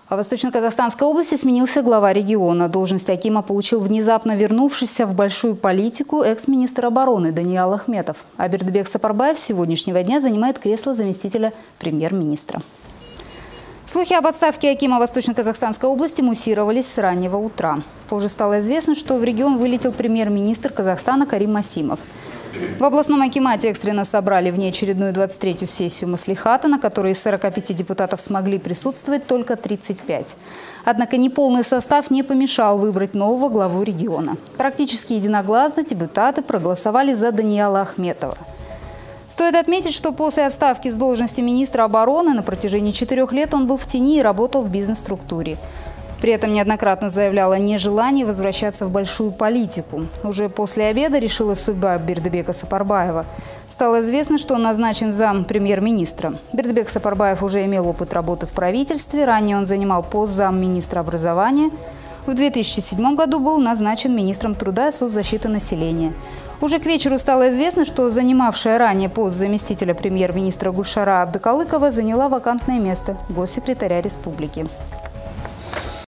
В Восточно-Казахстанской области сменился глава региона. Должность акима получил внезапно вернувшийся в большую политику экс-министр обороны Даниал Ахметов. А Бердыбек Сапарбаев с сегодняшнего дня занимает кресло заместителя премьер-министра. Слухи об отставке акима Восточно-Казахстанской области муссировались с раннего утра. Позже стало известно, что в регион вылетел премьер-министр Казахстана Карим Масимов. В областном акимате экстренно собрали внеочередную 23-ю сессию Маслихата, на которой из 45 депутатов смогли присутствовать только 35. Однако неполный состав не помешал выбрать нового главу региона. Практически единогласно депутаты проголосовали за Даниала Ахметова. Стоит отметить, что после отставки с должности министра обороны на протяжении 4 лет он был в тени и работал в бизнес-структуре. При этом неоднократно заявлял о нежелании возвращаться в большую политику. Уже после обеда решилась судьба Бердыбека Сапарбаева. Стало известно, что он назначен зам премьер-министра. Бердыбек Сапарбаев уже имел опыт работы в правительстве. Ранее он занимал пост замминистра образования. В 2007 году был назначен министром труда и соцзащиты населения. Уже к вечеру стало известно, что занимавшая ранее пост заместителя премьер-министра Гульшара Абдыкалыкова заняла вакантное место госсекретаря республики.